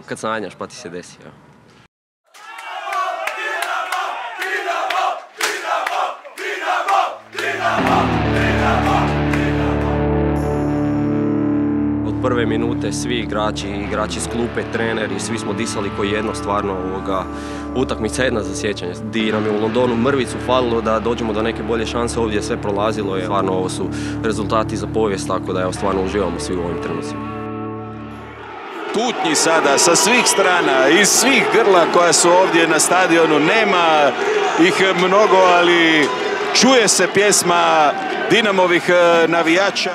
kad sanjaš pa ti se desi. Ja. Od prve minute svi igrači s klupe, treneri, svi smo disali ko jedno, stvarno utakmica jedna za sjećanje. Di nam je u Londonu mrvicu falilo da dođemo do neke bolje šanse, ovdje je sve prolazilo. Stvarno ovo su rezultati za povijest, tako da stvarno uživamo svi u ovim trenucima. Tutnji sada sa svih strana, iz svih grla koja su ovdje na stadionu. Nema ih mnogo, ali čuje se pjesma Dinamovih navijača.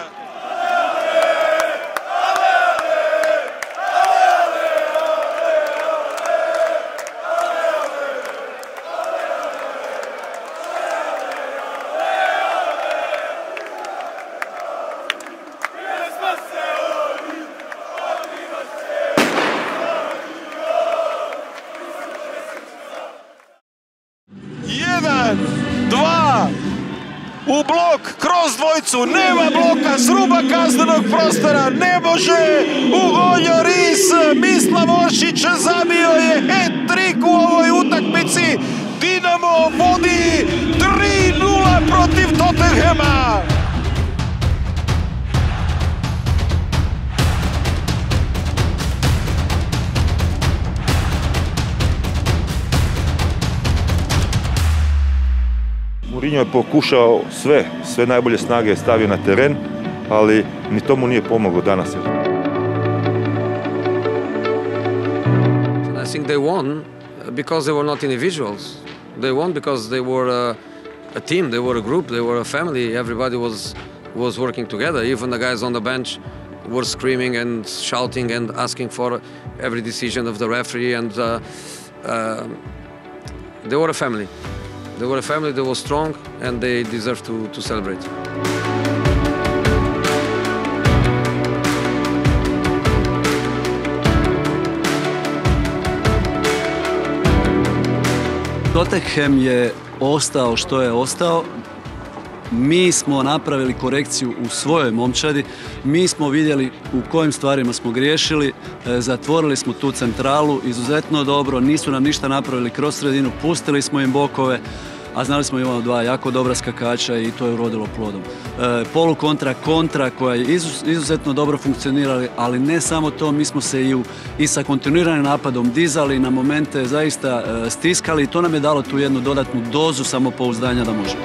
U blok, kroz dvojcu, nema bloka, s ruba kaznenog prostora, ne može, Ugo Lloris, Mislav Oršić zabio je hat-trick u ovoj utakmici, Dinamo vodi 3:0 protiv Tottenhama. Mourinho je pokušao sve najbolje snage je stavio na teren, ali ni tomu nije pomoglo danas. I think they won because they were not individuals. They won because they were a team, they were a group, they were a family. Everybody was working together. Even the guys on the bench were screaming and shouting and asking for every decision of the referee. And they were a family. They were a family, they were strong, and they deserve to celebrate. Tottenham je ostao što je ostao. Mi smo napravili korekciju u svojoj momčadi, mi smo vidjeli u kojim stvarima smo griješili, zatvorili smo tu centralu izuzetno dobro, nisu nam ništa napravili kroz sredinu, pustili smo im bokove, a znali smo imamo dva jako dobra skakača i to je urodilo plodom. Kontra koja je izuzetno dobro funkcionirala, ali ne samo to, mi smo se i sa kontinuiranim napadom dizali, na momente zaista stiskali i to nam je dalo tu jednu dodatnu dozu samopouzdanja da možemo.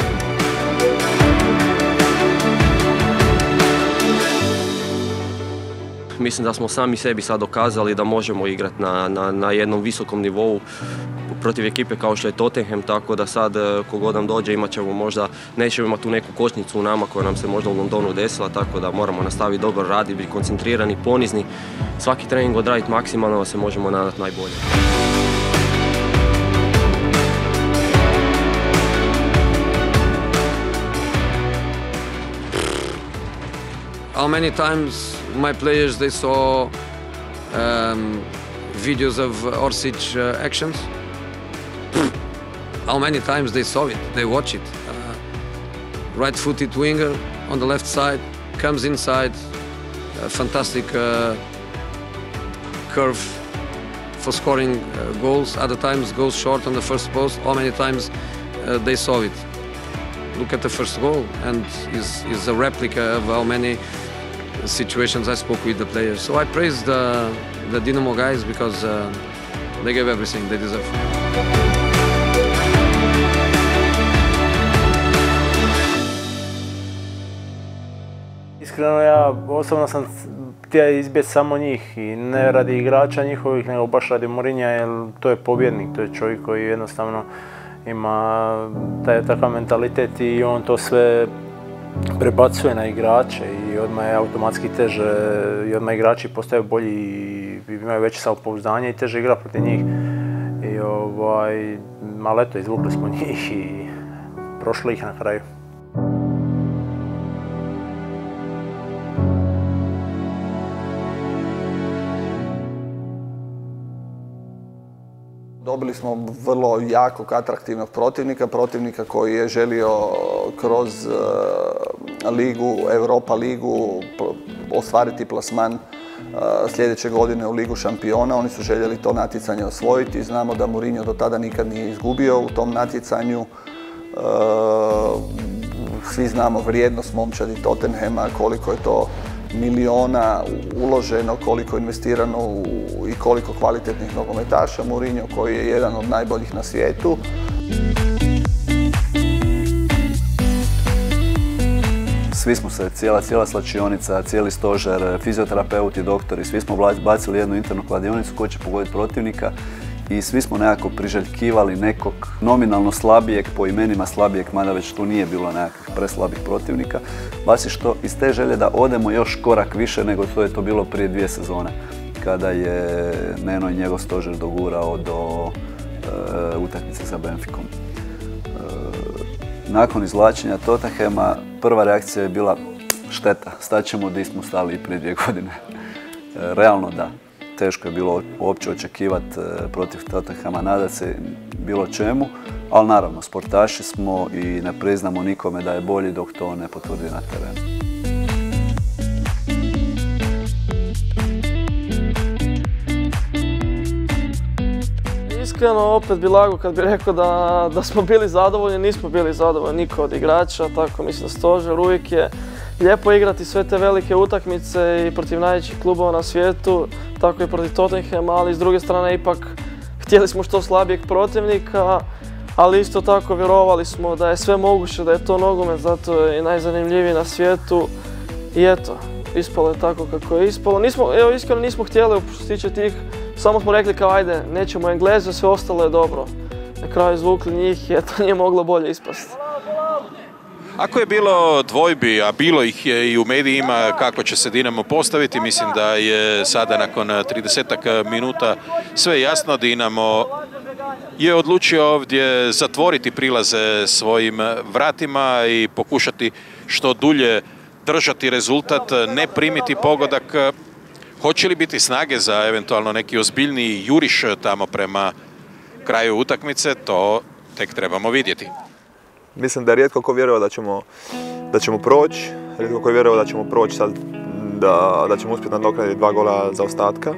Mislim da smo sami sebi sad dokazali da možemo igrati na jednom visokom nivou protiv ekipe kao što je Tottenham, tako da sad kogod nam dođe imat ćemo možda, nećemo imati tu neku kočnicu u nama koja nam se možda u Londonu desila, tako da moramo nastaviti dobro raditi, biti koncentrirani, ponizni, svaki trening odraditi maksimalno da se možemo nadati najbolje. How many times my players they saw videos of Oršić actions? How many times they saw it, they watch it. Right-footed winger on the left side, comes inside, fantastic curve for scoring goals. Other times goes short on the first post. How many times they saw it? Look at the first goal, and is a replica of how many situations I spoke with the players. So I praise the Dinamo guys because they gave everything they deserve. Iskreno, ja osobno sam htio izbjeći samo njih i ne radi igrača njihovih, nego baš radi Mourinha, jer to je pobjednik, to je čovjek koji jednostavno ima takav mentalitet i on to sve prebacuje na igrače i odmah je automatski teže i odmah igrači postaju bolji i imaju veće samopouzdanje i teže igra protiv njih. Ali eto, izvukli smo njih i prošli ih na kraju. Dobili smo vrlo jakog, atraktivnog protivnika koji je želio kroz ligu, Europa ligu ostvariti plasman sljedeće godine u Ligu šampiona. Oni su željeli to natjecanje osvojiti. Znamo da Mourinho do tada nikad nije izgubio u tom natjecanju. Svi znamo vrijednost momčadi Tottenhama, koliko je to miliona uloženo, koliko je investirano i koliko kvalitetnih nogometaša. Mourinho koji je jedan od najboljih na svijetu. Svi smo se, cijela slačionica, cijeli stožer, fizioterapeuti, doktori, svi smo bacili jednu internu kladionicu ko će pogoditi protivnika i svi smo nekako priželjkivali nekog nominalno slabijeg, po imenima slabijeg, mada već tu nije bilo nekakvih preslabih protivnika, baš što iz te želje da odemo još korak više nego to je to bilo prije 2 sezone, kada je Neno i njegov stožer dogurao do utakmice sa Benficom. Nakon izvlačenja Tottenhama prva reakcija je bila šteta, staćemo gdje smo stali i prije 2 godine. Realno da, teško je bilo uopće očekivati protiv Tottenhama, nadat se bilo čemu, ali naravno sportaši smo i ne priznamo nikome da je bolji dok to ne potvrdi na terenu. Iskreno, opet bi lago kad bi rekao da smo bili zadovoljni, nismo bili zadovoljni niko od igrača, tako mislim da stožer uvijek je lijepo igrati sve te velike utakmice i protiv najvećih klubova na svijetu, tako i protiv Tottenhama, ali s druge strane ipak htjeli smo što slabijeg protivnika, ali isto tako vjerovali smo da je sve moguće, da je to nogomet, zato je i najzanimljiviji na svijetu i eto, ispalo je tako kako je ispalo. Iskreno nismo htjeli što se tiče tih. Samo smo rekli kao ajde, nećemo Engleze, sve ostalo je dobro. Na kraju izvukli njih i eto nije moglo bolje ispasti. Ako je bilo dvojbi, a bilo ih je i u medijima kako će se Dinamo postaviti, mislim da je sada nakon 30 minuta sve jasno. Dinamo je odlučio ovdje zatvoriti prilaze svojim vratima i pokušati što dulje držati rezultat, ne primiti pogodak. Hoće li biti snage za eventualno neki ozbiljniji juriš tamo prema kraju utakmice, to tek trebamo vidjeti. Mislim da je rijetko ko vjerovao da ćemo proći, rijetko ko je vjerovao da ćemo proći sad, da ćemo uspjeti nadoknaditi 2 gola zaostatka,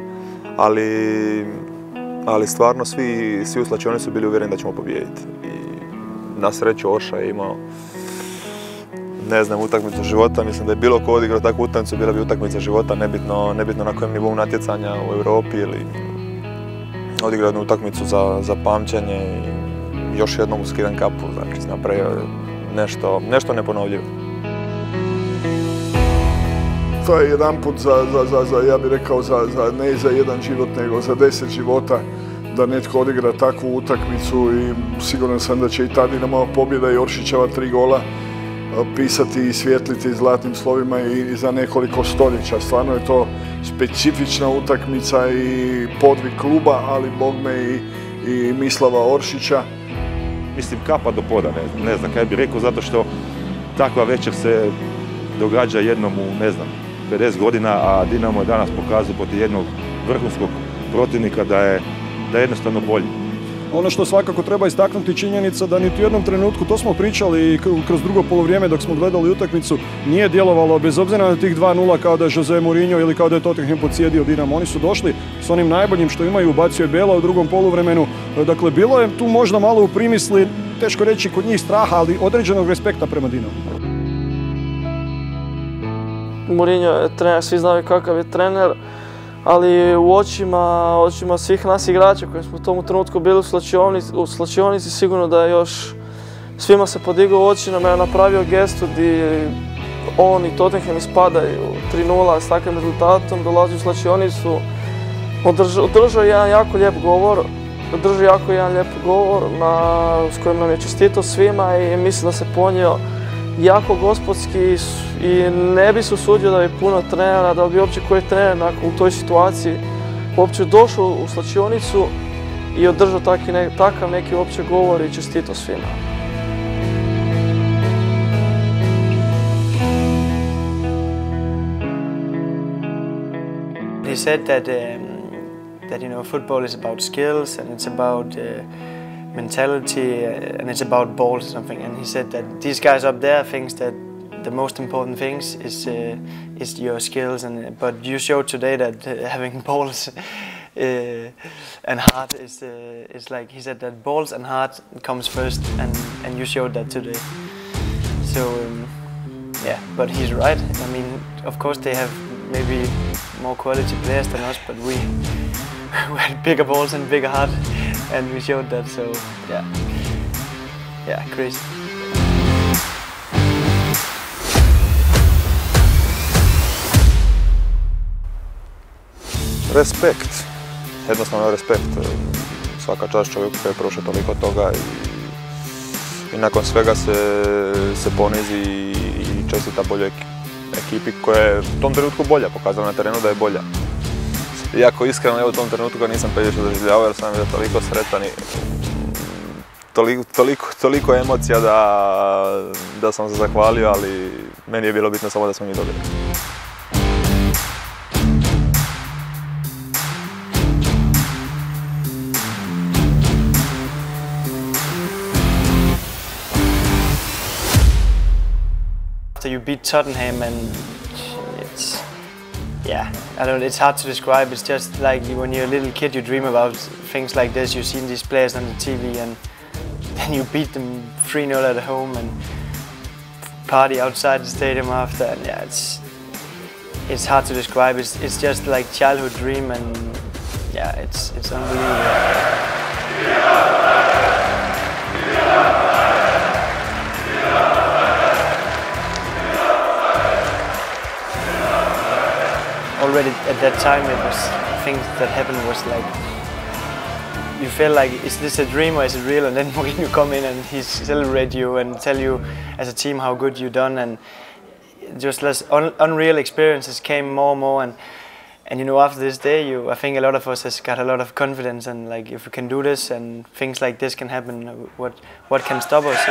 ali stvarno svi u slačioni su bili uvjereni da ćemo pobijediti. I na sreću Orša je imao, ne znam, utakmicu života, mislim da je bilo ko odigrao takvu utakmicu, bila bi utakmica života, nebitno na kojem nivou natjecanja u Europi ili odigrao jednu utakmicu za pamćenje i još jednom u Skidan Cupu, znači napravio nešto neponovljivo. To je jedan put ja bih rekao, ne za jedan život, nego za 10 života da netko odigra takvu utakmicu i siguran sam da će i ta Dinamova pobjeda i Oršićeva 3 gola pisati i svjetliti zlatnim slovima i za nekoliko stoljeća. Stvarno je to specifična utakmica i podvig kluba, ali bogme i Mislava Oršića. Mislim, kapa do poda, ne znam kaj bih rekao, zato što takva večer se događa jednom u, 50 godina, a Dinamo je danas pokazao protiv jednog vrhunskog protivnika da je jednostavno bolji. Ono što svakako treba istaknuti činjenica da niti u jednom trenutku, to smo pričali i kroz drugo polovrijeme dok smo gledali utakmicu, nije djelovalo bez obzira na tih 2:0 kao da je Jose Mourinho ili kao da je Tottenham podsjedio Dinamo. Oni su došli s onim najboljim što imaju, ubacio je Bela u drugom poluvremenu. Dakle, bilo je tu možda malo u primisli, teško reći kod njih straha, ali određenog respekta prema Dinamu. Mourinho je trener, svi znaju kakav je trener, ali u očima svih nas igrača koji smo u tom trenutku bili u slačionici, sigurno da je još svima se podigao u oči, nam je napravio gestu gdje on i Tottenham ispadaju 3:0 s takvim rezultatom, dolazi u slačionicu, održao jedan jako lijep govor, s kojim nam je čestitao svima i mislim da se ponio jako gospodski i ne bi se usudio da bi puno trenera, da bi uopće koji trener u toj situaciji uopće došao u slačionicu i održao takav neki uopće govor i čestitao svima. He said that football is about skills and it's about mentality and it's about balls or something. And he said that these guys up there thinks that the most important things is your skills. But you showed today that having balls and heart is like he said that balls and heart comes first, and you showed that today. So yeah, but he's right. I mean, of course they have maybe more quality players than us, but we had bigger balls and bigger heart, and we showed that. So yeah, crazy. Respekt, jednostavno respekt. Svaka čast čovjeku koji je prošao toliko toga i nakon svega se ponizi i čestita boljoj ekipi koja je u tom trenutku bolja, pokazala na terenu da je bolja. Iako iskreno evo u tom trenutku ga nisam previše doživljavao jer sam bio toliko sretan i toliko emocija da sam se zahvalio, ali meni je bilo bitno samo da smo mi dobili. You beat Tottenham, and it's hard to describe. It's just like when you're a little kid, you dream about things like this. You've seen these players on the TV, and then you beat them 3-0 at home and party outside the stadium after. And yeah, it's hard to describe. It's just like childhood dream, and yeah, it's unbelievable. Already at that time, it was things that happened was like you feel like, is this a dream or is it real? And then Mourinho come in and he celebrate you and tell you as a team how good you done, and just less unreal experiences came more and more. And you know, after this day, I think a lot of us has got a lot of confidence, and like if we can do this and things like this can happen, what can stop us?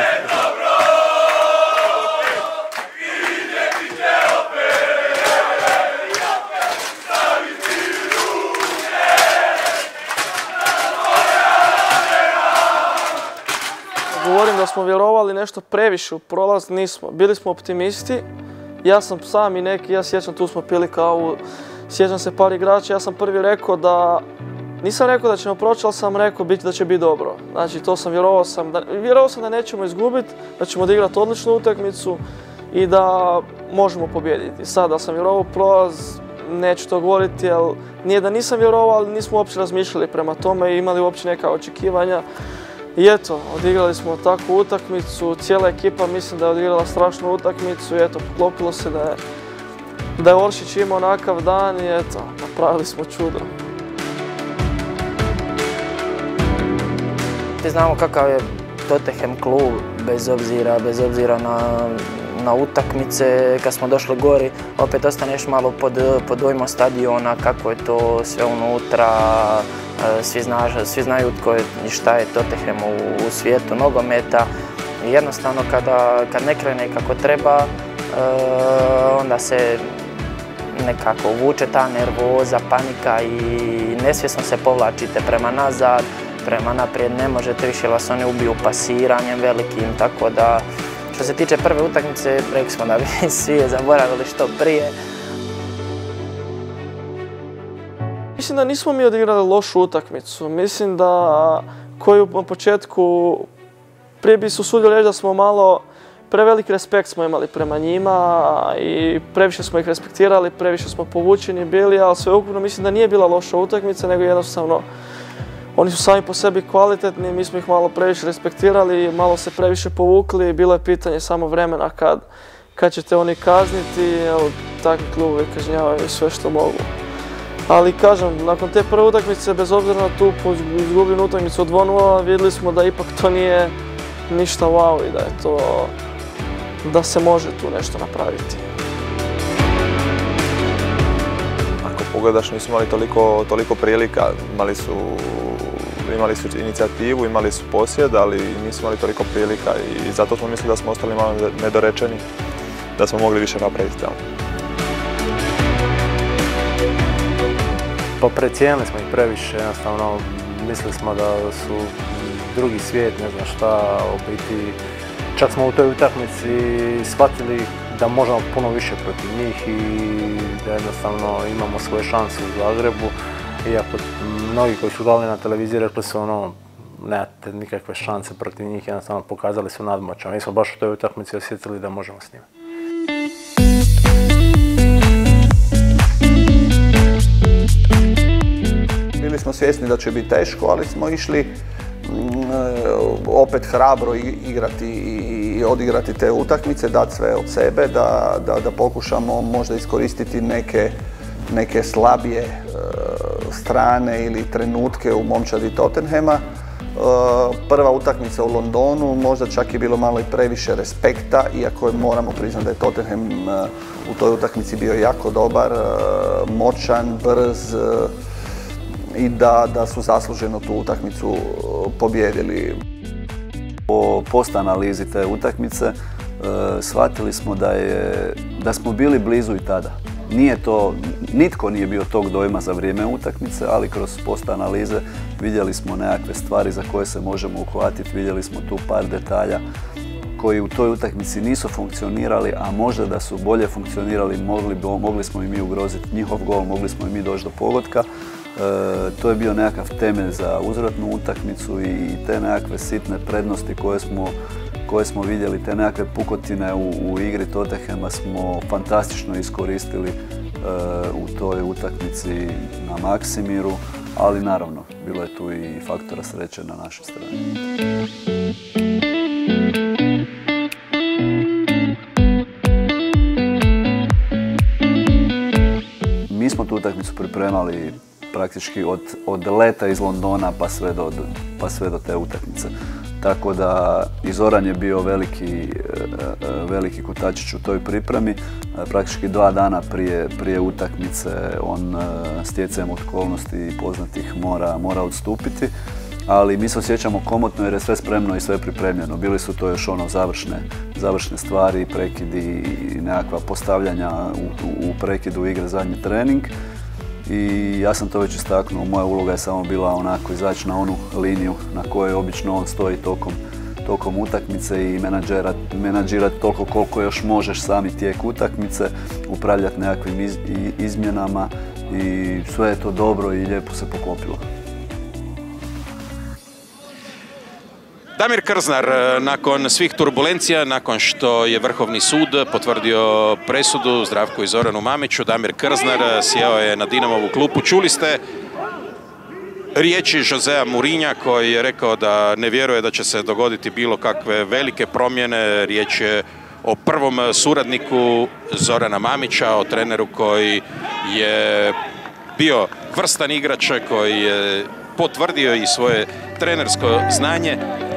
Govorim da smo vjerovali nešto previše u prolaz, nismo. Bili smo optimisti. Ja sam sam i neki, ja sjećam, tu smo pili kavu, sjećam se par igrača, ja sam prvi rekao da, nisam rekao da ćemo proći, ali sam rekao da će biti dobro. Znači to sam vjerovao sam da nećemo izgubiti, da ćemo odigrati odličnu utakmicu i da možemo pobijediti. Sad da sam vjerovao u prolaz, neću to govoriti, ali nije da nisam vjerovao, ali nismo uopće razmišljali prema tome i imali uopće neka očekivanja. I eto, odigrali smo takvu utakmicu, cijela ekipa mislim da je odigrala strašnu utakmicu i eto, poklopilo se da je Oršić imao onakav dan i eto, napravili smo čudo. Znamo kakav je Tottenham klub, bez obzira na utakmice. Kad smo došli gori, opet ostaneš malo pod dojmom stadiona, kako je to sve unutra. Svi znaju tko je i šta je Tottenham u svijetu nogometa. Jednostavno kad ne krene kako treba, onda se nekako uvuče ta nervoza, panika i nesvjesno se povlačite prema nazad, prema naprijed ne možete više, vas oni ubiju pasiranjem velikim, tako da što se tiče prve utakmice, rekli smo da bi svi je zaboravili što prije. Mislim da nismo mi odigrali lošu utakmicu. Mislim da koju na početku prije bi se usudio reći da smo malo preveliki respekt smo imali prema njima i previše smo ih respektirali, previše smo povučeni bili, ali sveukupno mislim da nije bila loša utakmica, nego jednostavno oni su sami po sebi kvalitetni, mi smo ih malo previše respektirali, malo se previše povukli, bilo je pitanje samo vremena kad ćete oni kazniti, takvi klubovi kažnjavaju sve što mogu. Ali kažem, nakon te prve utakmice, bez obzira na tu izgubljenu utakmicu od 2-0, vidjeli smo da ipak to nije ništa wow i da se može tu nešto napraviti. Ako pogledaš, nisu imali toliko prilika, imali su inicijativu, imali su posjed, ali nisu imali toliko prilika i zato smo mislili da smo ostali malo nedorečeni, da smo mogli više napraviti tamo. Pa precijenili smo ih previše, jednostavno mislili smo da su drugi svijet, ne znam šta, u biti čak smo u toj utakmici shvatili da možemo puno više protiv njih i da jednostavno imamo svoje šanse u Zagrebu. Iako mnogi koji su gledali na televiziji rekli su nemate nikakve šanse protiv njih, jednostavno pokazali su nadmoćan. Mi smo baš u toj utakmici osjetili da možemo s njima. Bili smo svjesni da će biti teško, ali smo išli opet hrabro igrati i odigrati te utakmice, dati sve od sebe, da pokušamo možda iskoristiti neke slabije strane ili trenutke u momčadi Tottenhama. Prva utakmica u Londonu, možda čak je bilo malo i previše respekta, iako moramo priznati da je Tottenham u toj utakmici bio jako dobar, moćan, brz i da su zasluženo tu utakmicu pobijedili. Po postanalizi te utakmice shvatili smo da smo bili blizu i tada. Nitko nije bio tog dojma za vrijeme utakmice, ali kroz postanalize vidjeli smo nekakve stvari za koje se možemo uhvatiti, vidjeli smo tu par detalja koji u toj utakmici nisu funkcionirali, a možda da su bolje funkcionirali mogli smo i mi ugroziti njihov gol, mogli smo i mi doći do pogotka. To je bio nekakav temelj za uzvratnu utakmicu i te nekakve sitne prednosti koje smo vidjeli, te nekakve pukotine u igri Tottenhama smo fantastično iskoristili u toj utakmici na Maksimiru, ali naravno, bilo je tu i faktora sreće na našoj strani. Mi smo tu utakmicu pripremali praktički od leta iz Londona pa sve do te utakmice. Tako da i Zoran je bio veliki kotačić u toj pripremi. Praktički 2 dana prije utakmice on stjecajem okolnosti i poznatih mora odstupiti. Ali mi se osjećamo komotno jer je sve spremno i sve pripremljeno. Bili su to još završne stvari, prekidi i nekakva postavljanja u prekidu igre zadnji trening. I ja sam to već istaknuo, moja uloga je samo bila onako izaći na onu liniju na kojoj obično on stoji tokom utakmice i menadžirati toliko koliko još možeš sami tijek utakmice, upravljati nekakvim izmjenama i sve je to dobro i lijepo se poklopilo. Damir Krznar, nakon svih turbulencija, nakon što je Vrhovni sud potvrdio presudu Zdravku i Zoranu Mamiću, Damir Krznar sjeo je na Dinamovu klupu. Čuli ste riječi Josea Mourinha koji je rekao da ne vjeruje da će se dogoditi bilo kakve velike promjene. Riječ je o prvom suradniku Zorana Mamića, o treneru koji je bio vrstan igrač, koji je potvrdio i svoje trenersko znanje.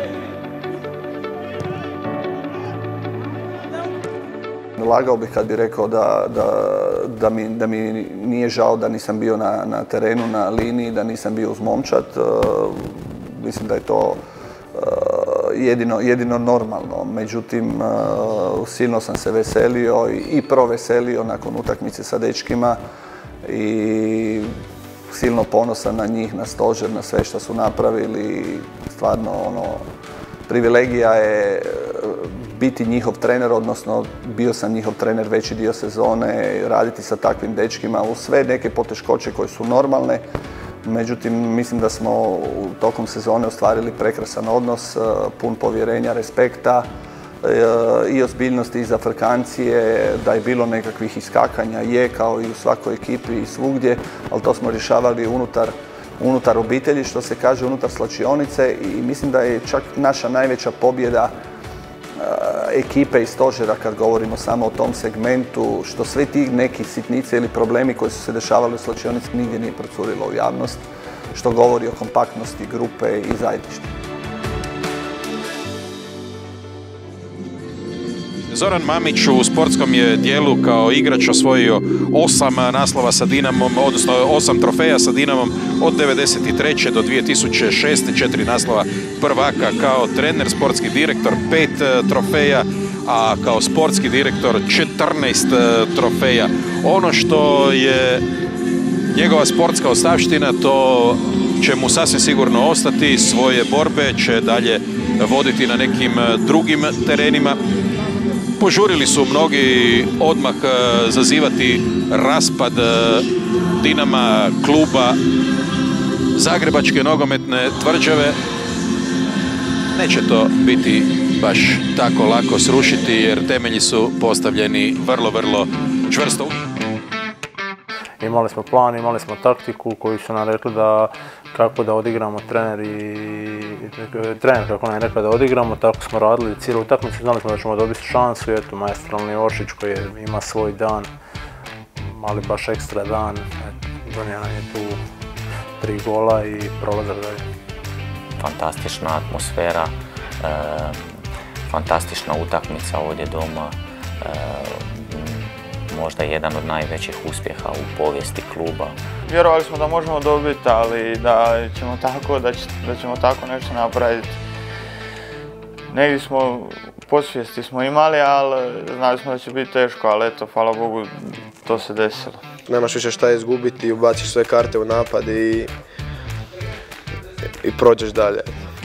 Lagao bih kad bi rekao da mi nije žao da nisam bio na terenu, na liniji, da nisam bio uz momčad. Mislim da je to jedino normalno. Međutim, silno sam se veselio i proveselio nakon utakmice sa dečkima i silno ponosan na njih, na stožer, na sve što su napravili. Stvarno, privilegija je biti njihov trener, odnosno bio sam njihov trener veći dio sezone, raditi sa takvim dečkima uz sve neke poteškoće koje su normalne. Međutim, mislim da smo tokom sezone ostvarili prekrasan odnos, pun povjerenja, respekta i ozbiljnosti i zafrkancije, da je bilo nekakvih iskakanja, je kao i u svakoj ekipi i svugdje, ali to smo rješavali unutar obitelji, što se kaže, unutar slačionice i mislim da je čak naša najveća pobjeda ekipe i stožera, kad govorimo samo o tom segmentu, što sve ti neki sitnice ili problemi koji su se dešavali u slačionici nigdje nije procurilo u javnost, što govori o kompaktnosti grupe i zajedništva. Zoran Mamić u sportskom je dijelu kao igrač osvojio 8 naslova sa Dinamom, odnosno 8 trofeja sa Dinamom od 1993. do 2006. 4 naslova prvaka kao trener, sportski direktor 5 trofeja, a kao sportski direktor 14 trofeja. Ono što je njegova sportska ostavština, to će mu sasvim sigurno ostati, svoje borbe će dalje voditi na nekim drugim terenima. Požurili su mnogi odmah zazivati raspad Dinama, kluba, Zagrebačke nogometne tvrđave. Neće to biti baš tako lako srušiti jer temelji su postavljeni vrlo, vrlo čvrsto. Imali smo plan, imali smo taktiku koju su nam rekli da kako da odigramo, trener kako nam je rekao da odigramo, tako smo radili cijelu utakmicu, znali smo da ćemo dobiti šansu i eto maestralni Oršić koji ima svoj dan, ali baš ekstra dan, donio nam je tu 3 gola i prolazak dalje. Fantastična atmosfera, fantastična utakmica ovdje doma, možda jedan od najvećih uspjeha u povijesti kluba. Vjerovali smo da možemo dobiti, ali da ćemo tako nešto napraviti. Negdje smo, podsvijesti smo imali, ali znali smo da će biti teško, ali eto, hvala Bogu, to se desilo. Nemaš više šta izgubiti, ubaciš sve karte u napad i prođeš dalje.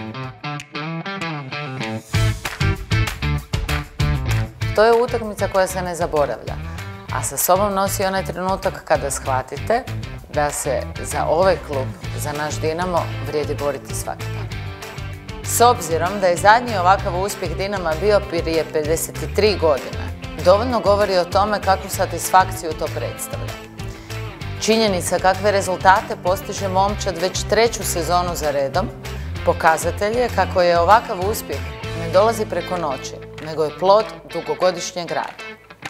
To je utakmica koja se ne zaboravlja, a sa sobom nosi onaj trenutak kada shvatite da se za ovaj klub, za naš Dinamo, vrijedi boriti svaki dan. S obzirom da je zadnji ovakav uspjeh Dinama bio prije 53 godine, dovoljno govori o tome kakvu satisfakciju to predstavlja. Činjenica kakve rezultate postiže momčad već 3. sezonu za redom, pokazatelj je kako je ovakav uspjeh ne dolazi preko noći, nego je plod dugogodišnjeg rada.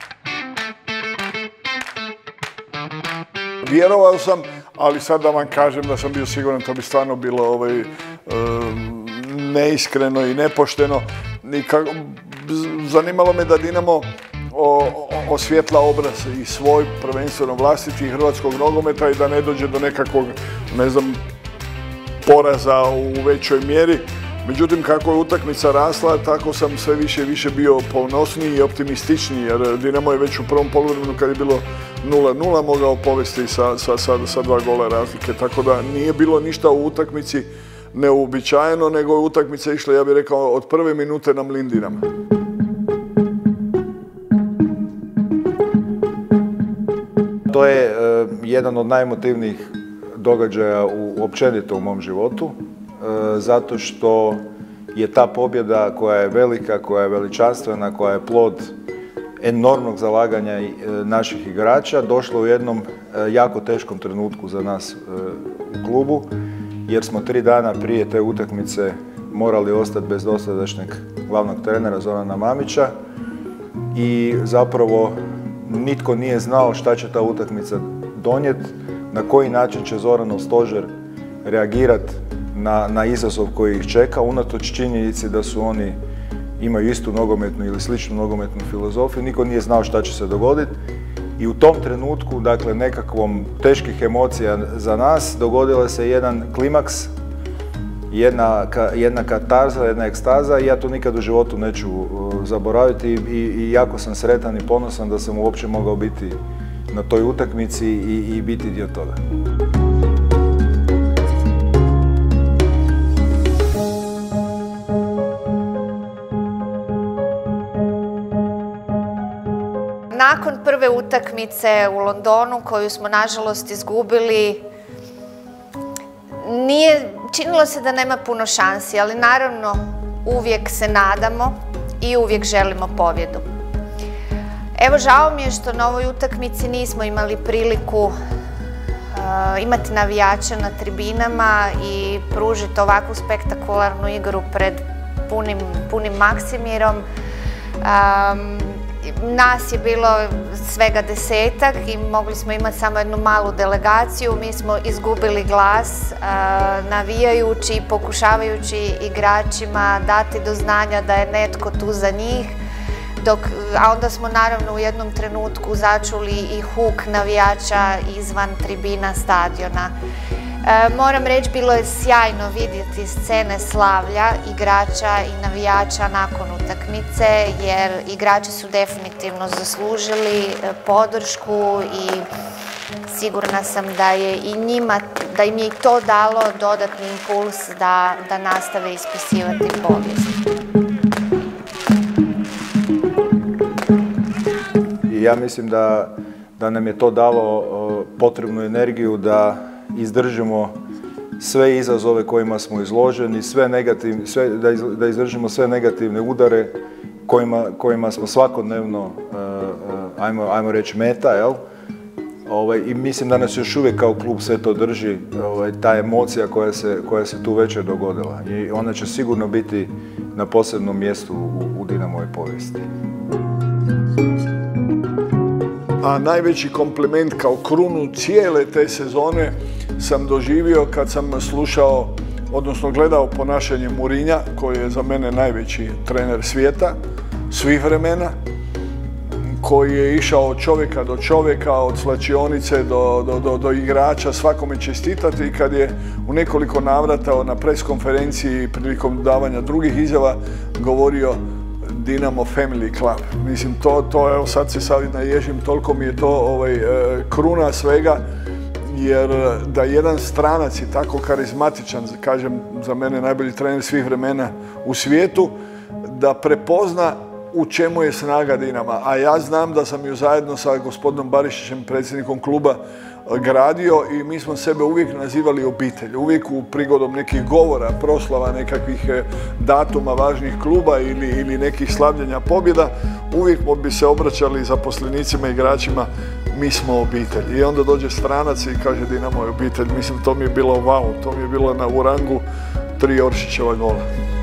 Vjerovao sam, ali sad da vam kažem da sam bio siguran, to bi stvarno bilo neiskreno i nepošteno. Zanimalo me da Dinamo osvjetla obraz i svoj, prvenstveno vlastiti hrvatskog nogometa i da ne dođe do nekakvog, ne znam, poraza u većoj mjeri. Međutim, kako je utakmica rasla, tako sam sve više i više bio ponosniji i optimističniji, jer Dinamo je već u prvom poluvremenu, kad je bilo 0-0, mogao povesti sa 2 gola razlike. Tako da nije bilo ništa u utakmici neuobičajeno, nego je utakmica išla, ja bih rekao, od prve minute na mlindinama. To je jedan od najemotivnijih događaja općenito u mom životu, zato što je ta pobjeda koja je velika, koja je veličanstvena, koja je plod enormnog zalaganja naših igrača, došla u jednom jako teškom trenutku za nas u klubu, jer smo 3 dana prije te utakmice morali ostati bez dosadašnjeg glavnog trenera Zorana Mamića i zapravo nitko nije znao šta će ta utakmica donijeti, na koji način će Zoranov stožer reagirati na izazov koji ih čeka, unatoč činjenici da su oni imaju istu nogometnu ili sličnu nogometnu filozofiju, niko nije znao šta će se dogoditi i u tom trenutku, dakle nekakvom teških emocija za nas, dogodila se jedan klimaks, jedna katarza, jedna ekstaza i ja to nikad u životu neću zaboraviti i jako sam sretan i ponosan da sam uopće mogao biti na toj utakmici i biti dio toga. Nakon prve utakmice u Londonu, koju smo nažalost izgubili, činilo se da nema puno šansi, ali naravno uvijek se nadamo i uvijek želimo pobjedu. Evo, žao mi je što na ovoj utakmici nismo imali priliku imati navijača na tribinama i pružiti ovakvu spektakularnu igru pred punim Maksimirom. Nas je bilo svega 10-ak i mogli smo imati samo jednu malu delegaciju. Mi smo izgubili glas navijajući i pokušavajući igračima dati do znanja da je netko tu za njih. A onda smo naravno u jednom trenutku začuli i huk navijača izvan tribina stadiona. Moram reći, bilo je sjajno vidjeti scene slavlja igrača i navijača nakon utakmice, jer igrači su definitivno zaslužili podršku i sigurna sam da im je i to dalo dodatni impuls da nastave ispisivati povijest. ja mislim da nam je to dalo potrebnu energiju da izdržimo sve izazove kojima smo izloženi, da izdržimo sve negativne udare kojima smo svakodnevno, ajmo reći, meta, jel? I mislim da nas još uvijek kao klub sve to drži, ta emocija koja se tu večer dogodila. I ona će sigurno biti na posebnom mjestu u Dinamovoj povijesti. A najveći kompliment kao krunu cijele te sezone sam doživio kad sam slušao, odnosno gledao ponašanje Mourinha, koji je za mene najveći trener svijeta, svih vremena, koji je išao od čovjeka do čovjeka, od slačionice do igrača, svakome čestitati, i kad je u nekoliko navrata na pres konferenciji prilikom davanja drugih izjava govorio Dinamo Family Club. Mislim, to evo sad se naježim, toliko mi je to kruna svega, jer da jedan stranac je tako karizmatičan, kažem, za mene najbolji trener svih vremena u svijetu, da prepozna u čemu je snaga Dinama. A ja znam da sam ju zajedno sa gospodinom Barišićem, predsjednikom kluba, gradio i mi smo sebe uvijek nazivali obitelj. Uvijek u prigodom nekih govora, proslava, nekakvih datuma važnih kluba ili nekih slavljenja pobjeda, uvijek bi se obraćali zaposlenicima i igračima, mi smo obitelj. I onda dođe stranac i kaže Dinamo je obitelj. Mislim, to mi je bilo wow, to mi je bilo u rangu 3 Oršićeva gola.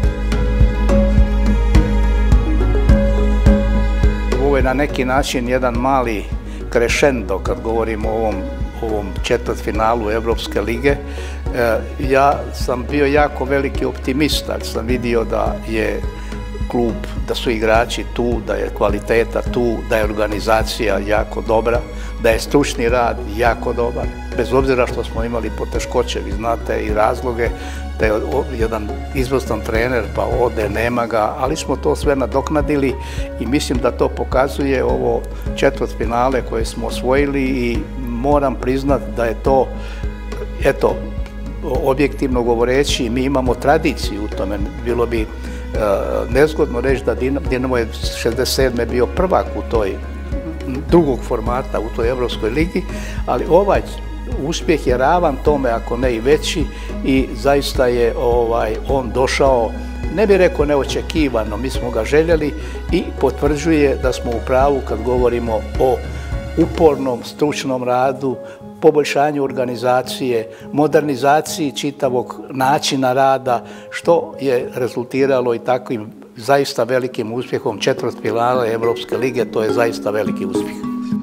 Ovo je na neki način jedan mali crescendo kad govorimo o ovom četvrtfinalu Evropske lige. Ja sam bio jako veliki optimista, sam vidio da je klub, da su igrači tu, da je kvaliteta tu, da je organizacija jako dobra, da je stručni rad jako dobar. Bez obzira što smo imali poteškoće, vi znate i razloge, da je jedan izvrstan trener pa ode, nema ga, ali smo to sve nadoknadili i mislim da to pokazuje ovo četvrtfinale koje smo osvojili i moram priznat da je to, eto, objektivno govoreći, mi imamo tradiciju u tome. Bilo bi nezgodno reći da Dinamo je 67. bio prvak u toj drugog formata u toj Evropskoj ligi, ali ovaj uspjeh je ravan tome, ako ne i veći, i zaista je on došao, ne bih rekao neočekivano, mi smo ga željeli, i potvrđuje da smo u pravu kad govorimo o upornom stručnom radu, poboljšanju organizacije, modernizaciji čitavog načina rada, što je rezultiralo i takvim zaista velikim uspjehom četvrtfinala Evropske lige. To je zaista veliki uspjeh.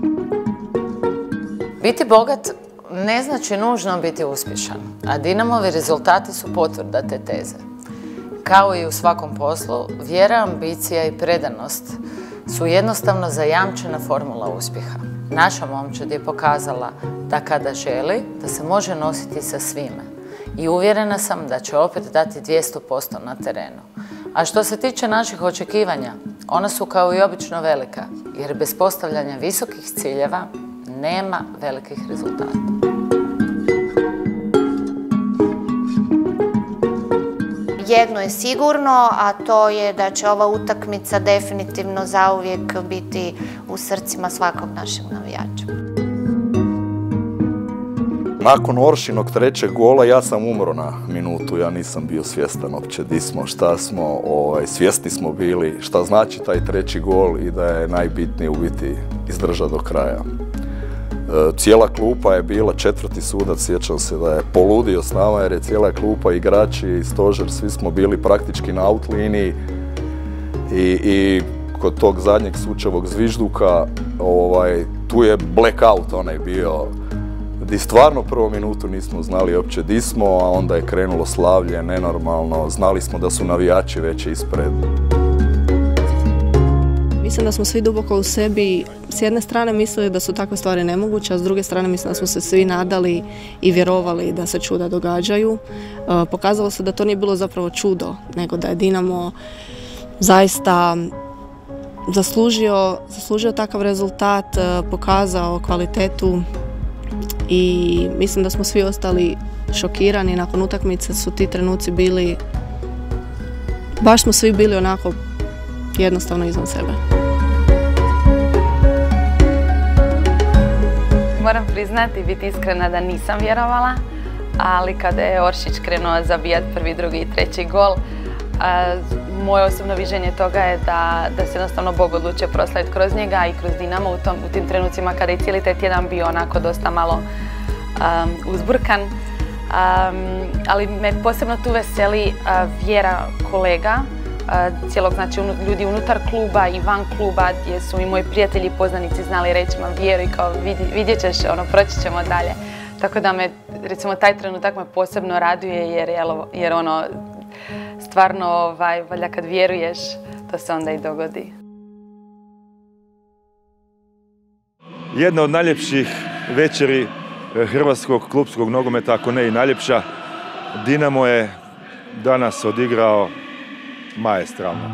Biti bogat ne znači nužno biti uspješan, a Dinamovi rezultati su potvrda te teze. Kao i u svakom poslu, vjera, ambicija i predanost su jednostavno zajamčena formula uspjeha. Naša momčad je pokazala da kada želi, da se može nositi sa svime. I uvjerena sam da će opet dati 200% na terenu. A što se tiče naših očekivanja, ona su kao i obično velika, jer bez postavljanja visokih ciljeva nema velikih rezultata. Jedno je sigurno, a to je da će ova utakmica definitivno zauvijek biti u srcima svakog našeg navijača. Nakon Oršinog trećeg gola ja sam umro na minutu, ja nisam bio svjestan uopće di smo, šta smo, svjesni smo bili šta znači taj treći gol i da je najbitnije u biti izdržati do kraja. Cijela klupa je bila, četvrti sudac, sjećam se da je poludio s nama jer je cijela klupa, igrači i stožer, svi smo bili praktički na out liniji i kod tog zadnjeg sučevog zvižduka tu je blackout onaj bio, di stvarno prvu minutu nismo znali uopće di smo, a onda je krenulo slavlje, nenormalno, znali smo da su navijači već ispred. Mislim da smo svi duboko u sebi, s jedne strane mislili da su takve stvari nemoguće, a s druge strane mislim da smo se svi nadali i vjerovali da se čuda događaju. Pokazalo se da to nije bilo zapravo čudo, nego da je Dinamo zaista zaslužio takav rezultat, pokazao kvalitetu i mislim da smo svi ostali šokirani. Nakon utakmice su ti trenuci bili, baš smo svi bili onako jednostavno izvan sebe. moram priznati i biti iskrena da nisam vjerovala, ali kada je Oršić krenuo zabijati prvi, drugi i treći gol, moje osobno viđenje toga je da se jednostavno Bog odlučio proslaviti kroz njega i kroz Dinamo u tim trenucima kada je cijeli taj tjedan bio onako dosta malo uzburkan. Ali me posebno tu veseli vjera kolega, cijelog, znači ljudi unutar kluba i van kluba, gdje su i moji prijatelji i poznanici znali reći ma vjeruj, kao vidjet ćeš, proći ćemo dalje. Tako da me, recimo, taj trenutak me posebno raduje jer stvarno, valjda kad vjeruješ, to se onda i dogodi. Jedna od najljepših večeri hrvatskog klupskog nogometa, ako ne i najljepša. Dinamo je danas odigrao maestralno.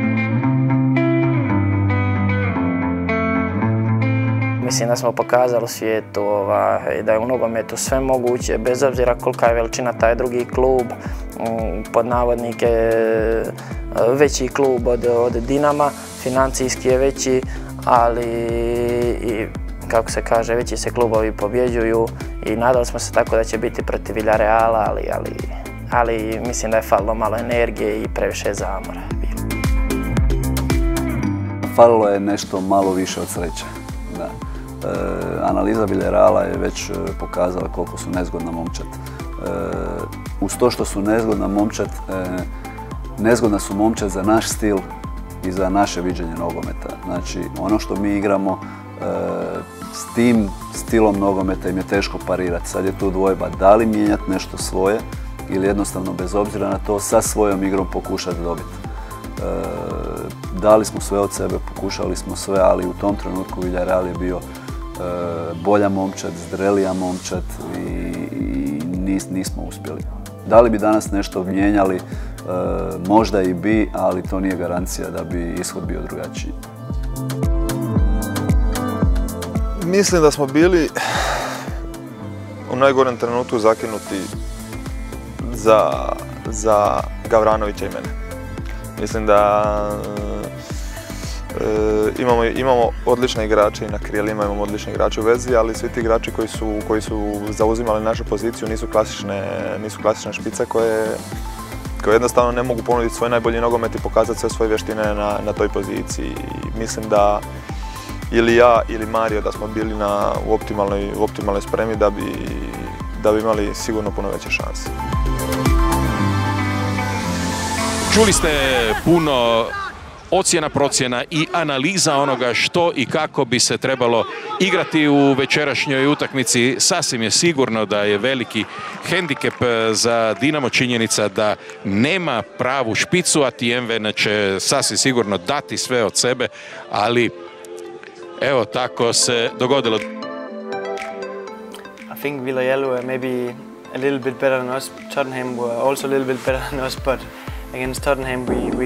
Mislim da smo pokazali svijetu da je u nogometu sve moguće, bez obzira kolika je veličina taj drugi klub, pod navodnike veći klub od Dinama, financijski je veći, ali i kako se kaže, veći se klubovi pobjeđuju i nadali smo se tako da će biti protiv Villareala, ali mislim da je falilo malo energije i previše zamora. Falilo je nešto malo više od sreće. Analiza Villareala je već pokazala koliko su nezgodna momčad. Uz to što su nezgodna momčad, nezgodna su momčad za naš stil i za naše viđenje nogometa. Znači, ono što mi igramo, s tim stilom nogometa im je teško parirati. Sad je tu dvojba da li mijenjati nešto svoje ili jednostavno bez obzira na to sa svojom igrom pokušati dobiti. Dali smo sve od sebe, pokušali smo sve, ali u tom trenutku Villarreal je bio bolja momčad, zrelija momčad i nismo uspjeli. Da li bi danas nešto mijenjali? Možda i bi, ali to nije garancija da bi ishod bio drugačiji. Mislim da smo bili u najgorem trenutku zakinuti za Gavranovića i mene. Mislim da imamo odlične igrače i na krilima, imamo odlične igrače u vezi, ali svi ti igrači koji su zauzimali našu poziciju nisu klasične špice koje jednostavno ne mogu ponuditi svoj najbolji nogomet i pokazati sve svoje vještine na toj poziciji. Mislim da ili ja ili Mario da smo bili u optimalnoj spremi da bi imali sigurno puno veće šanse. Čuli ste puno ocjena, procjena i analiza onoga što i kako bi se trebalo igrati u večerašnjoj utakmici. Sasvim je sigurno da je veliki hendikep za Dinamo činjenica da nema pravu špicu, a TMV će sasvim sigurno dati sve od sebe, ali evo tako se dogodilo. I think Villarreal were maybe a little bit better than us. Tottenham were also a little bit better than us, but against Tottenham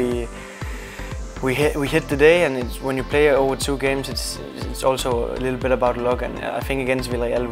we hit the day, and when you play over 2 games, it's also a little bit about luck. And I think against Villarreal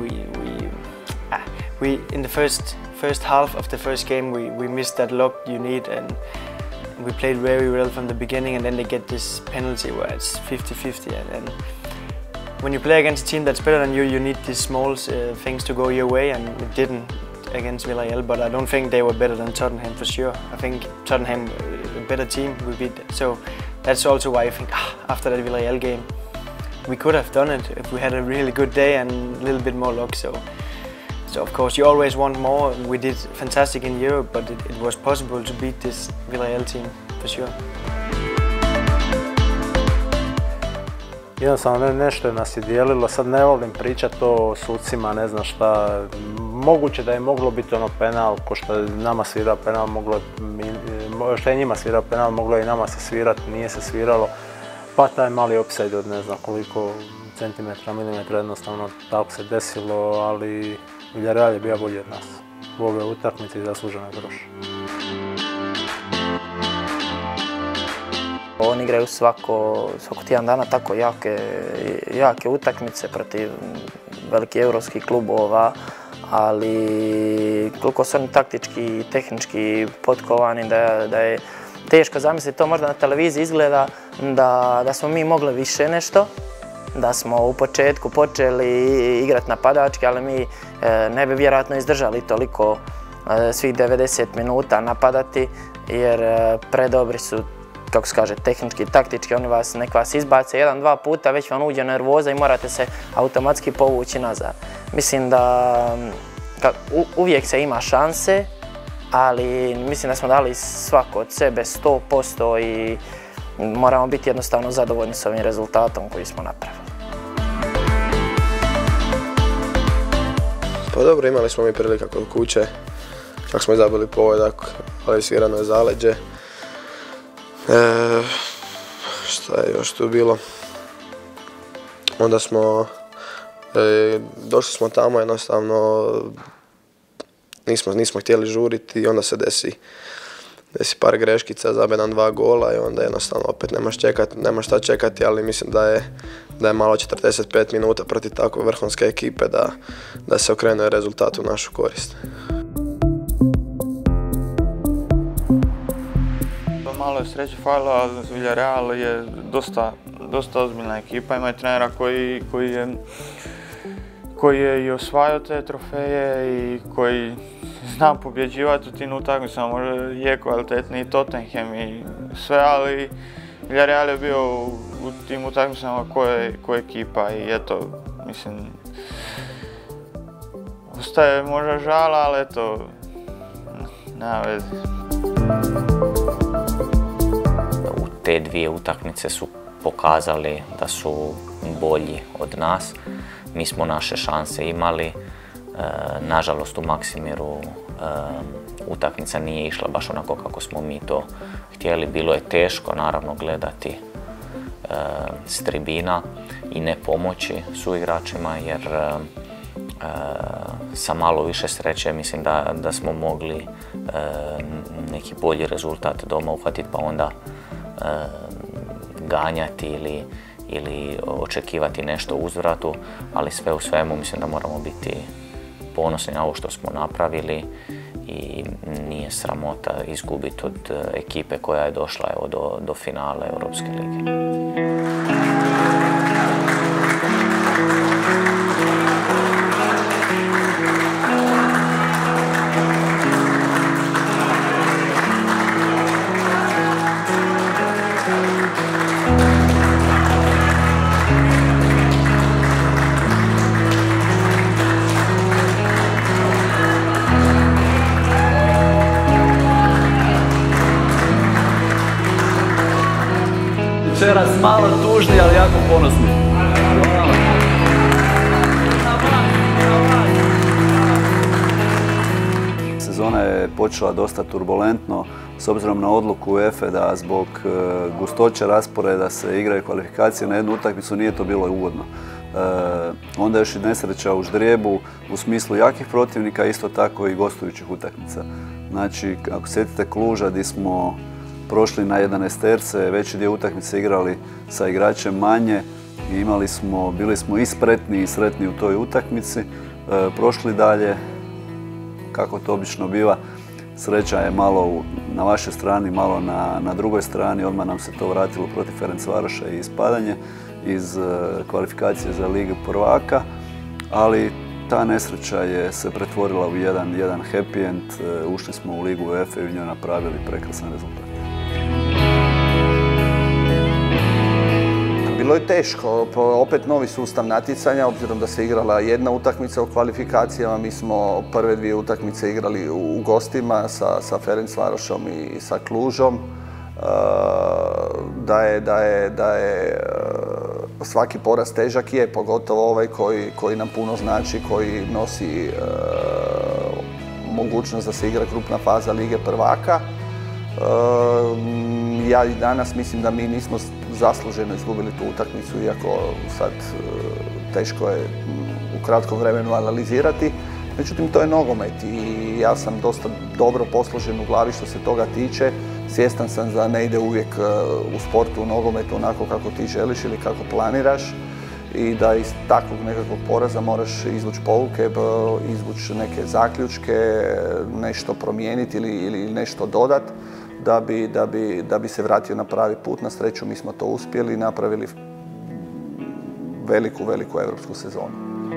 we in the first half of the first game we missed that luck you need, and we played very well from the beginning, and then they get this penalty where it's 50-50, and when you play against a team that's better than you, you need these small things to go your way, and it didn't against Villarreal, but I don't think they were better than Tottenham for sure. I think Tottenham, a better team, we beat. So that's also why I think after that Villarreal game, we could have done it if we had a really good day and a little bit more luck. So of course you always want more. We did fantastic in Europe, but it was possible to beat this Villarreal team for sure. Jednostavno nešto nas je dijelilo, sad ne volim pričati o sucima, ne znam šta. Moguće da je moglo biti ono penal, ko što je nama svirao penal, što je njima svirao penal, moglo je i nama se svirati, nije se sviralo. Pa taj mali offside od ne znam koliko centimetra, milimetra, jednostavno tako se desilo, ali Villarreal je bio bolji od nas. U ove utakmice zasluženo je groš. Oni igraju svako tjedan dana tako jake utakmice protiv velikih europskih klubova, ali koliko su oni taktički i tehnički potkovani da je teško zamisliti. To možda na televiziji izgleda da smo mi mogli više nešto, da smo u početku počeli igrati napadački, ali mi ne bi vjerojatno izdržali toliko svih 90 minuta napadati, jer predobri su, kako se kaže, tehnički, taktički, oni nek vas izbace 1-2 puta, već vam uđe nervoza i morate se automatski povući nazad. Mislim da uvijek se ima šanse, ali mislim da smo dali svako od sebe 100% i moramo biti jednostavno zadovoljni s ovim rezultatom koji smo napravili. Pa dobro, imali smo mi prilika kod kuće, kako smo izabili pogodak, ali svirano je zaleđe. Šta je još tu bilo? Onda smo, došli smo tamo, jednostavno nismo htjeli žuriti i onda se desi par greškica, zabije nam 2 gola i onda jednostavno opet nemaš šta čekati, ali mislim da je malo 45 minuta protiv takve vrhunske ekipe da se okrene rezultat u našu korist. Malo je sreće falilo, ali Villarreal je dosta ozbiljna ekipa, ima i trenera koji je i osvajao te trofeje i koji zna pobjeđivati u tim utakmicama, možda je kvalitetniji Tottenham i sve, ali Villarreal je bio u tim utakmicama ko ekipa i eto, mislim, ostaje možda žala, ali eto, nema veze. Te 2 utakmice su pokazali da su bolji od nas. Mi smo naše šanse imali. Nažalost, u Maksimiru utakmica nije išla baš onako kako smo mi to htjeli. Bilo je teško, naravno, gledati s tribina i ne pomoći suigračima, jer sa malo više sreće mislim da smo mogli neki bolji rezultat doma uhvatiti, pa onda ganjati ili očekivati nešto u uzvratu, ali sve u svemu mislim da moramo biti ponosni na ovo što smo napravili i nije sramota izgubiti od ekipe koja je došla do finala Europske lige. Večeras malo tužni, ali jako ponosni. Sezona je počela dosta turbulentno, s obzirom na odluku UEFA da zbog gustoće rasporeda se igraju kvalifikacije na jednu utakmicu, nije to bilo ugodno. Onda još i nesreća u ždrijebu u smislu jakih protivnika, isto tako i gostujućih utakmica. Znači, ako sjetite Kluža gdje smo prošli na 11-terce, veći dio utakmice igrali sa igračem manje i bili smo i spretni i sretni u toj utakmici. Prošli dalje, kako to obično biva, sreća je malo na vašoj strani, malo na drugoj strani, odmah nam se to vratilo protiv Ferencvaroša i ispadanje iz kvalifikacije za Ligu prvaka, ali ta nesreća se pretvorila u jedan happy end, ušli smo u Ligu UEFA i u njoj napravili prekrasan rezultat. Bilo je teško, opet novi sustav natjecanja, obzirom da se igrala jedna utakmica u kvalifikacijama, mi smo prve 2 utakmice igrali u gostima sa Ferencvarošom i sa Klužom. Da je svaki poraz težak je, pogotovo ovaj koji nam puno znači, koji nosi mogućnost da se igra grupna faza Lige prvaka. Ja i danas mislim da mi nismo zasluženo izgubili tu utakmicu, iako sad teško je u kratkom vremenu analizirati. Međutim, to je nogomet i ja sam dosta dobro posložen u glavi što se toga tiče. Svjestan sam da ne ide uvijek u sportu, u nogometu onako kako ti želiš ili kako planiraš i da iz takvog nekakvog poraza moraš izvući pouke, izvući neke zaključke, nešto promijeniti ili nešto dodati da bi se vratio na pravi put. Na sreću mi smo to uspjeli i napravili veliku europsku sezonu.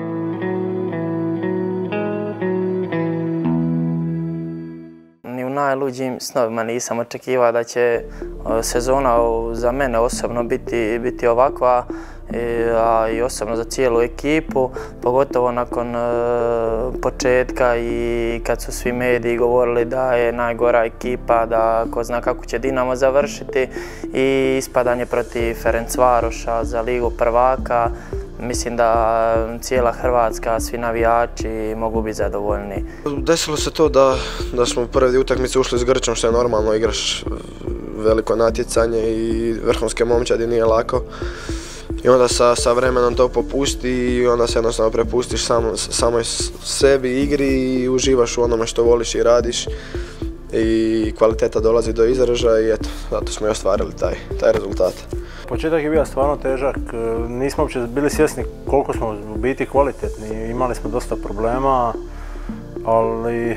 Ni u najluđim snovima nisam očekivao da će sezona za mene osobno biti ovakva, a i osobno za cijelu ekipu, pogotovo nakon početka i kad su svi mediji govorili da je najgora ekipa, da ko zna kako će Dinamo završiti i ispadanje protiv Ferencvaroša za Ligu prvaka. Mislim da cijela Hrvatska, svi navijači mogu biti zadovoljni. Desilo se to da smo u prve dvije utakmice ušli s Grčom, što je normalno, igraš veliko natjecanje i vrhunske momčadi nije lako. I onda sa vremenom to popusti i onda se jednostavno prepustiš samoj sebi, igri i uživaš u onome što voliš i radiš. I kvaliteta dolazi do izražaja i eto, zato smo i ostvarili taj rezultat. Početak je bio stvarno težak, nismo uopće bili svjesni koliko smo u biti kvalitetni, imali smo dosta problema, ali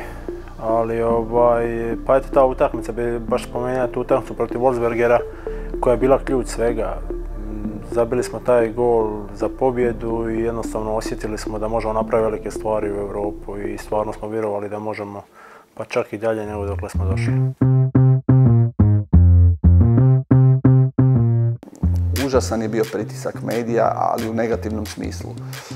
pa eto ta utakmica, bi baš spomenuo tu utakmicu protiv Wolfsbergera koja je bila ključ svega. Zabili smo taj gol za pobjedu i jednostavno osjetili smo da možemo napraviti velike stvari u Europu i stvarno smo vjerovali da možemo, pa čak i dalje nego dokle smo došli. Užasan je bio pritisak medija, ali u negativnom smislu.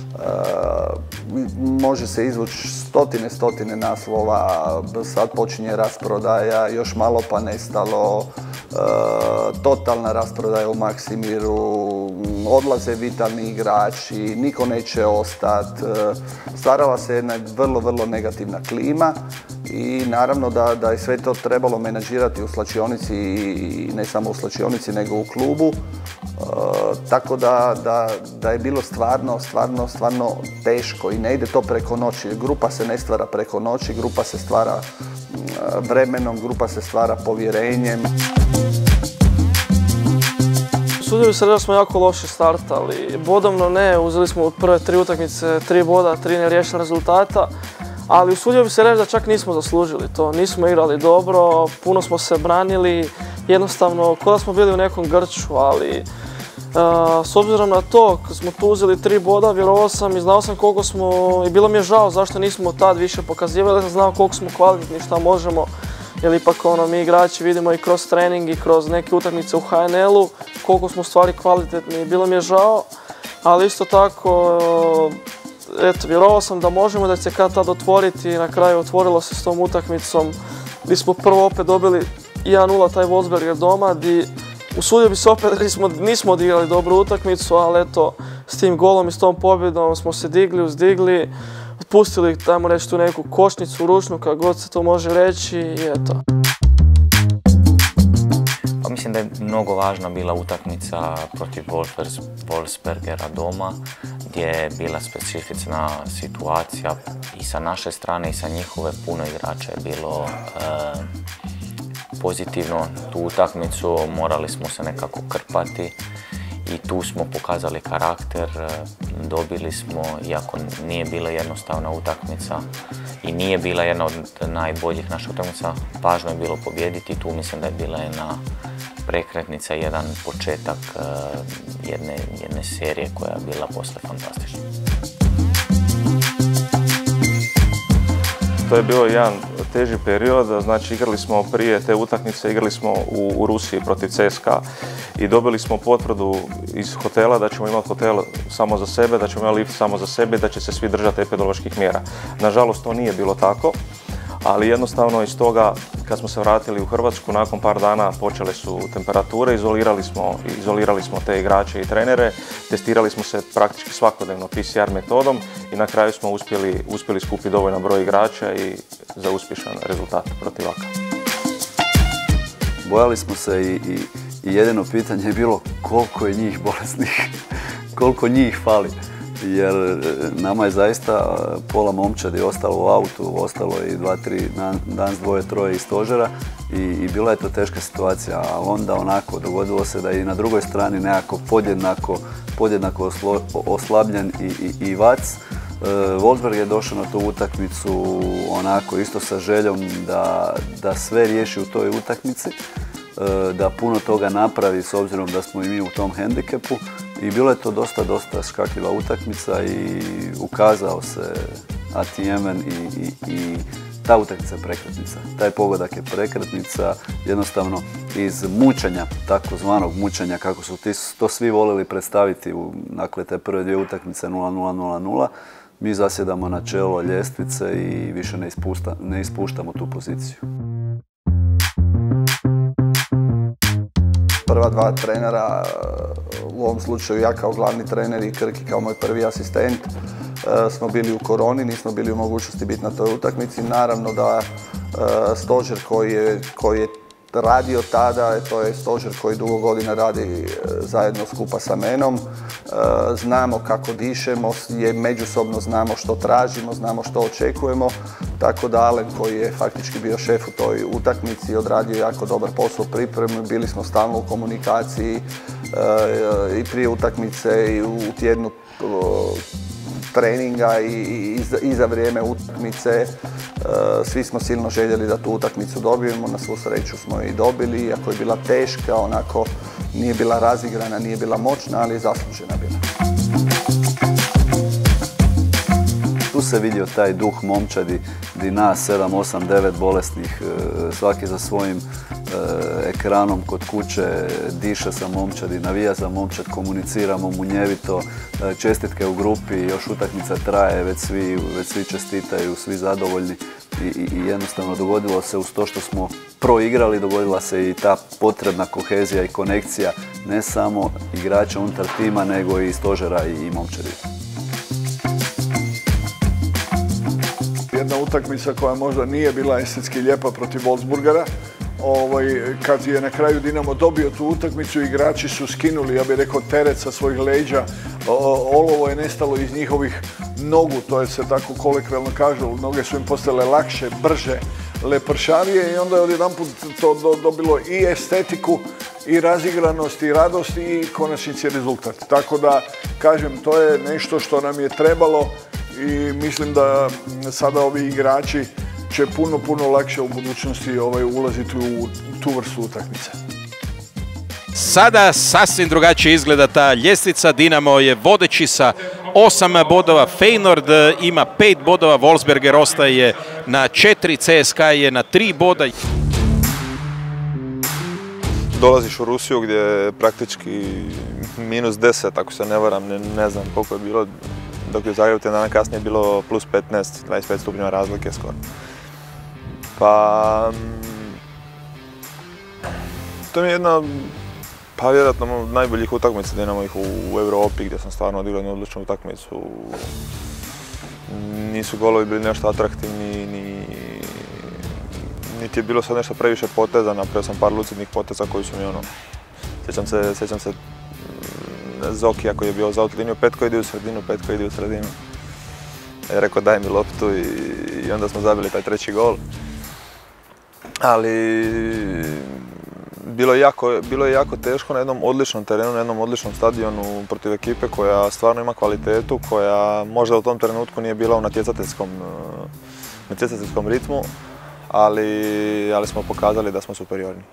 Može se izvući stotine naslova, sad počinje rasprodaja, još malo pa nestalo, totalna rasprodaja u Maksimiru, odlaze vitalni igrači, niko neće ostati. Stvarala se jedna vrlo negativna klima i naravno da je sve to trebalo menadžirati u slačionici i ne samo u slačionici nego u klubu. Tako da je bilo stvarno teško i ne ide to preko noći. Grupa se ne stvara preko noći, grupa se stvara vremenom, grupa se stvara povjerenjem. Usudio bih se reći da smo jako loše startali. Bodovno ne, uzeli smo u prve 3 utakmice 3 boda, 3 neriješena rezultata. Ali usudio bih se reći da čak nismo zaslužili to. Nismo igrali dobro, puno smo se branili, jednostavno kao da smo bili u nekom grču, ali s obzirom na to, kad smo tu uzeli 3 boda, vjerovao sam i znao sam koliko smo, i bilo mi je žao zašto nismo tad više pokazivali, da sam znao koliko smo kvalitetni, šta možemo. Jer ipak mi igrači vidimo i kroz trening i kroz neke utakmice u HNL-u, koliko smo u stvari kvalitetni, bilo mi je žao, ali isto tako, eto, vjerovao sam da možemo, da će se kad tad otvoriti i na kraju otvorilo se s tom utakmicom gdje smo prvo opet dobili 1-0 taj Wolfsberger doma, gdje usudio bi se opet da nismo odigrali dobru utakmicu, ali eto, s tim golom i s tom pobjedom smo se digli, uzdigli, otpustili, tajmo reći, tu neku košnicu ručnu, kako god se to može reći i eto. Pa mislim da je mnogo važna bila utakmica protiv Wolfsbergera doma, gdje je bila specifična situacija i sa naše strane i sa njihove. Puno igrača je bilo pozitivno. Tu utakmicu morali smo se nekako krpati i tu smo pokazali karakter, dobili smo, iako nije bila jednostavna utakmica i nije bila jedna od najboljih naših utakmica, važno je bilo pobijediti. Tu mislim da je bila jedna prekretnica, jedan početak jedne serije koja je bila posle fantastična. To je bio jedan teži period, znači igrali smo prije te utakmice, igrali smo u Rusiji protiv CSKA i dobili smo potvrdu iz hotela da ćemo imati hotel samo za sebe, da ćemo imati lift samo za sebe i da će se svi držati epidemioloških mjera. Nažalost, to nije bilo tako, ali jednostavno iz toga kad smo se vratili u Hrvatsku, nakon par dana počele su temperature, izolirali smo te igrače i trenere, testirali smo se praktički svakodnevno PCR metodom i na kraju smo uspjeli skupiti dovoljan broj igrača i za uspješan rezultat protiv AKA. Bojali smo se i jedino pitanje je bilo koliko je njih bolesnih, koliko njih fali. Jer nama je zaista pola momčadi ostalo u autu, ostalo je i 2-3 dan, 2-3 iz stožera i bila je to teška situacija, a onda onako dogodilo se da je i na drugoj strani nekako podjednako oslabljen i Vac. Wolfsberg je došao na tu utakmicu onako isto sa željom da sve riješi u toj utakmici. da puno toga napravi s obzirom da smo i mi u tom hendikepu i bilo je to dosta škakljiva utakmica i ukazao se Ati Jemen i ta utakmica je prekretnica. Taj pogodak je prekretnica, jednostavno iz mučenja, takozvanog mučenja, kako su to svi volili predstaviti u te prve dvije utakmice 0-0-0-0, mi zasjedamo na čelo ljestvice i više ne ispuštamo tu poziciju. Prva dva trenera, u ovom slučaju ja kao glavni trener i Krki kao moj prvi asistent, smo bili u koroni, nismo bili u mogućnosti biti na toj utakmici. Naravno da stožer koji je radio tada, to je stožer koji dugo godina radi zajedno skupa sa menom. Znamo kako dišemo, međusobno znamo što tražimo, znamo što očekujemo. Tako da Alen koji je faktički bio šef u toj utakmici odradio jako dobar posao pripreme. Bili smo stalno u komunikaciji i prije utakmice i u tjednu treninga i za vrijeme utakmice. Svi smo silno željeli da tu utakmicu dobijemo, na svu sreću smo i dobili, iako je bila teška, onako nije bila razigrana, nije bila moćna, ali je zaslužena bila. Tu se vidio taj duh momčadi, di nas 7, 8, 9 bolesnih, svaki za svojim ekranom kod kuće, diše sa momčadi, navija za momčad, komuniciramo munjevito, čestitke u grupi, još utakmica traje, već svi čestitaju, svi zadovoljni i jednostavno dogodilo se uz to što smo proigrali, dogodila se i ta potrebna kohezija i konekcija ne samo igrača unutar tima, nego i stožera i momčadi. Jedna utakmica koja možda nije bila estetski lijepa protiv Wolfsburgera. Kad je na kraju Dinamo dobio tu utakmicu, igrači su skinuli, ja bih rekao, teret sa svojih leđa. Olovo je nestalo iz njihovih nogu, to je se tako kolokvijalno kaže, noge su im postale lakše, brže, lepršavije i onda je odjedanput to dobilo i estetiku, i razigranost, i radost i konačnici rezultat. Tako da, kažem, to je nešto što nam je trebalo i mislim da sada ovi igrači će puno lakše u budućnosti ulaziti u tu vrstu utakmice. Sada sasvim drugačije izgleda ta ljestvica. Dinamo je vodeći sa 8 bodova, Feyenoord ima 5 bodova, Wolfsberger ostaje na 4, CSKA je na 3 boda. Dolaziš u Rusiju gdje je praktički -10, ako se ne varam, ne znam koliko je bilo, dok je u Zagrebu tjedan dana kasnije bilo +15, 25 stupnjeva razlike skoro. Pa, to mi je jedna, pa vjerojatno najboljih utakmica Dinamo ih u Europi gdje sam stvarno odigrao jednu odličnu utakmicu. Nisu golovi bili nešto atraktivni, niti je bilo sad nešto previše poteza, napravio sam par lucidnih poteza koji su mi sjećam se Zokija koji je bio za outliniju, pet koji ide u sredinu. Je rekao daj mi loptu i onda smo zabili taj treći gol. Ali bilo je jako teško na jednom odličnom terenu, na jednom odličnom stadionu protiv ekipe koja stvarno ima kvalitetu, koja možda u tom trenutku nije bila u natjecateljskom ritmu, ali smo pokazali da smo superiorni.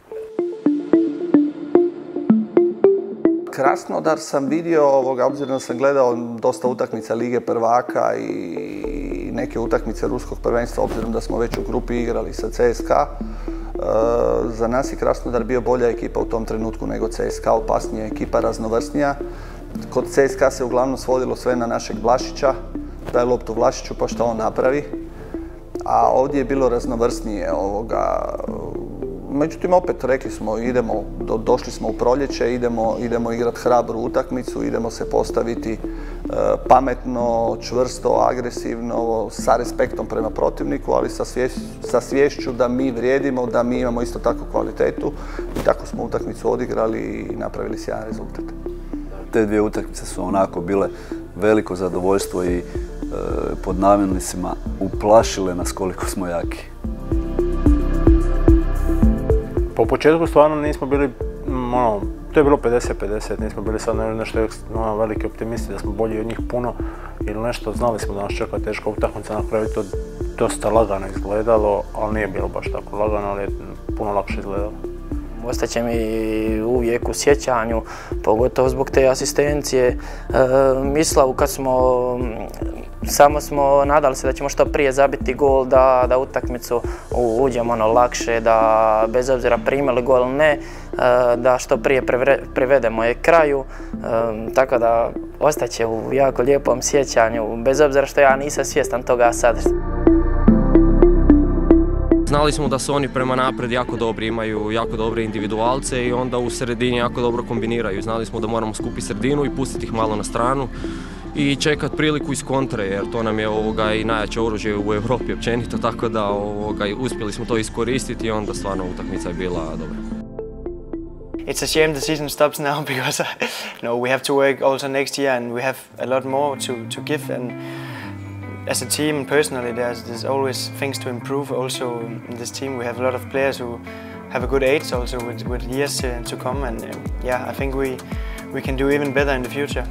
Krasnodar sam vidio, obzirom da sam gledao dosta utakmica Lige prvaka i neke utakmice ruskog prvenstva, obzirom da smo već u grupi igrali sa CSKA. Za nas je Krasnodar bio bolja ekipa u tom trenutku nego CSKA, opasnija ekipa, raznovrsnija. Kod CSKA se uglavnom svodilo sve na našeg Vlašića, daj loptu Vlašiću pa što on napravi. A ovdje je bilo raznovrsnije. Međutim, opet rekli smo, došli smo u proljeće, idemo igrati hrabru utakmicu, idemo se postaviti pametno, čvrsto, agresivno, sa respektom prema protivniku, ali sa sviješću da mi vrijedimo, da mi imamo isto tako kvalitetu. I tako smo utakmicu odigrali i napravili sjajan rezultat. Te dvije utakmice su onako bile veliko zadovoljstvo i pod namirnicima uplašile nas koliko smo jaki. Po početku stvarno nismo bili, to je bilo 50-50, nismo bili sad nešto veliki optimisti da smo bolji od njih puno ili nešto, znali smo da nas čeka teška utakmica, na kraju to dosta lagano izgledalo, ali nije bilo baš tako lagano, ali je puno lakše izgledalo. ostaće mi uvijek u sjećanju, pogotovo zbog te asistencije. Mislavu kad samo smo nadali se da ćemo što prije zabiti gol, da utakmicu uđemo lakše, da bez obzira primili gol ili ne, da što prije privedemo je kraju, tako da ostaće u jako lijepom sjećanju, bez obzira što ja nisam svjestan toga sad. Znali smo da su oni prema napred jako dobri, imaju jako dobre individualce i onda u sredini jako dobro kombiniraju. Znali smo da moramo skupiti sredinu i pustiti ih malo na stranu i čekati priliku iz kontre, jer to nam je i najjače oružje u Europi općenito, tako da uspjeli smo to iskoristiti i onda stvarno utakmica je bila dobra. It's a shame the season stops now because we have to work also next year and we have a lot more to give, and as a team and personally there's always things to improve also in this team. We have a lot of players who have a good age also with years to come, and yeah, I think we can do even better in the future.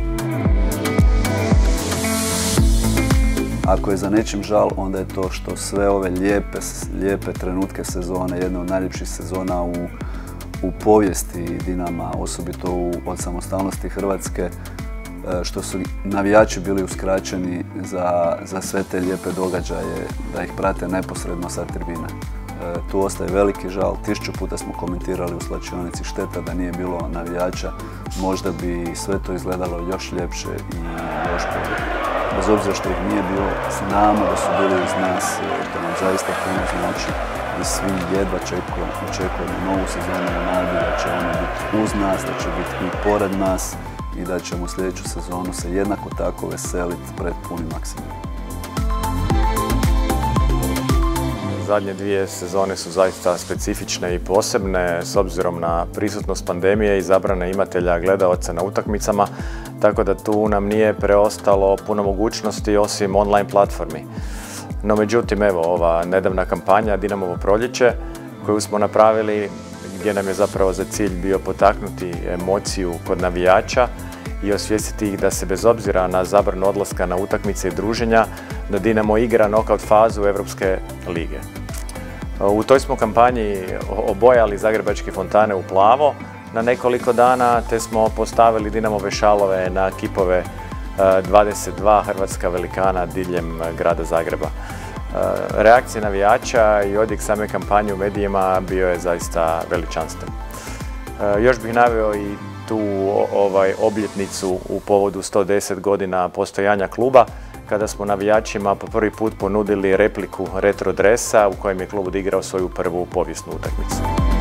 Ako je za nečim žal, onda je to što sve ove lijepe trenutke sezone, jedne od najljepših sezona u povijesti Dinama, osobito od samostalnosti Hrvatske, što su navijači bili uskraćeni za sve te lijepe događaje, da ih prate neposredno sa tribine. Tu ostaje veliki žal, 1000 puta smo komentirali u slačionici, šteta da nije bilo navijača, možda bi sve to izgledalo još ljepše i još bolje. Bez obzira što ih nije bilo, znamo da su bili uz nas, to nam zaista puno znači i svi jedva očekujemo novu sezonu u nadi da će oni biti uz nas, da će biti i pored nas i da ćemo sljedeću sezonu se jednako tako veseliti pred punim maksimumom. Zadnje 2 sezone su zaista specifične i posebne s obzirom na prisutnost pandemije i zabrane imatelja gledaoca na utakmicama, tako da tu nam nije preostalo puno mogućnosti osim online platformi. No međutim, evo, ova nedavna kampanja Dinamovo proljeće koju smo napravili, gdje nam je zapravo za cilj bio potaknuti emociju kod navijača i osvijestiti ih da se bez obzira na zabranu odlaska na utakmice i druženja, da Dinamo igra knockout fazu Europske lige. U toj smo kampanji obojali zagrebačke fontane u plavo na nekoliko dana, te smo postavili Dinamove šalove na kipove 22 hrvatska velikana diljem grada Zagreba. Reakcija navijača i odjek same kampanje u medijima bio je zaista veličanstven. Još bih naveo i tu obljetnicu u povodu 110 godina postojanja kluba, kada smo navijačima po prvi put ponudili repliku retro dresa u kojem je klub odigrao svoju prvu povijesnu utakmicu.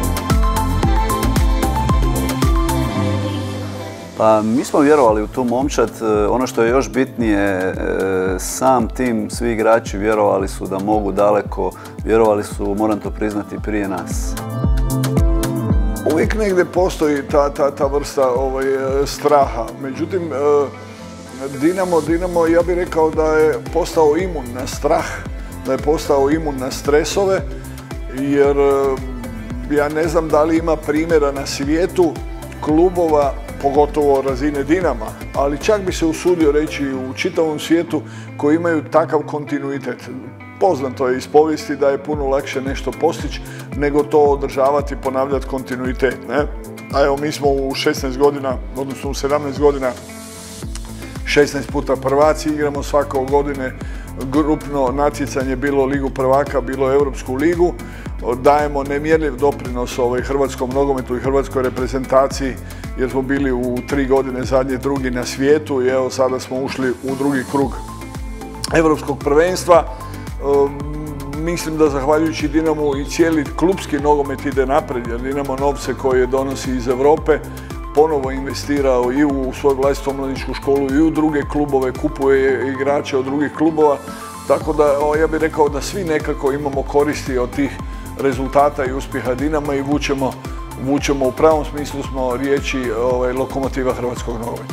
Pa mi smo vjerovali u tu momčad, ono što je još bitnije, sam tim, svi igrači vjerovali su da mogu daleko, vjerovali su, moram to priznati, prije nas. Uvijek negdje postoji ta vrsta straha, međutim Dinamo, ja bih rekao da je postao imun na strah, da je postao imun na stresove, jer ja ne znam da li ima primjera na svijetu klubova, pogotovo razine Dinama, ali čak bi se usudio reći u čitavom svijetu koji imaju takav kontinuitet. Poznato je iz povijesti da je puno lakše nešto postići nego to održavati i ponavljati kontinuitet. A evo, mi smo u 16 godina, odnosno u 17 godina 16 puta prvaci, igramo svake godine grupno natjecanje, bilo Ligu prvaka, bilo Europsku ligu. Dajemo nemjerljiv doprinos hrvatskom nogometu i hrvatskoj reprezentaciji, jer smo bili u 3 godine zadnje drugi na svijetu i evo sada smo ušli u drugi krug Europskog prvenstva. Mislim da zahvaljujući Dinamu i cijeli klubski nogomet ide naprijed, jer Dinamo novce koje donosi iz Europe ponovo investirao i u svoju vlastitu mladinšku školu i u druge klubove, kupuje igrače od drugih klubova. Tako da ja bih rekao da svi nekako imamo koristi od tih rezultata i uspjeha Dinama i vučemo u pravom smislu smo riječi lokomotiva hrvatskog nogometa.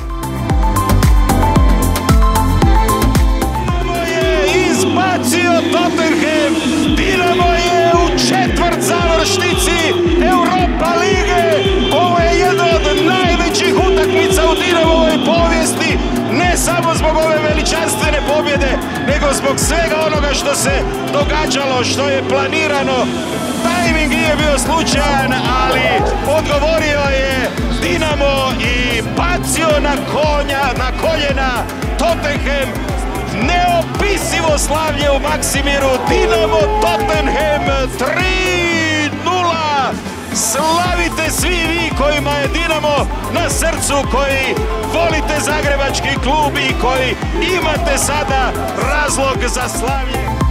Dinamo je izbacio Tottenham, Dinamo je u četvrt završnici Europa lige. Ovo je jedna od najvećih utakmica u Dinamovoj povijesti, ne samo zbog ove veličanstvene pobjede, nego nego zbog svega onoga što se događalo, što je planirano. Tajming nije bio slučajan, ali odgovorio je Dinamo i bacio na koljena Tottenham. Neopisivo slavlje u Maksimiru. Dinamo Tottenham 3:0. Slavite svi vi kojima je Dinamo na srcu, koji volite zagrebački klub i koji imate sada razlog za slavlje.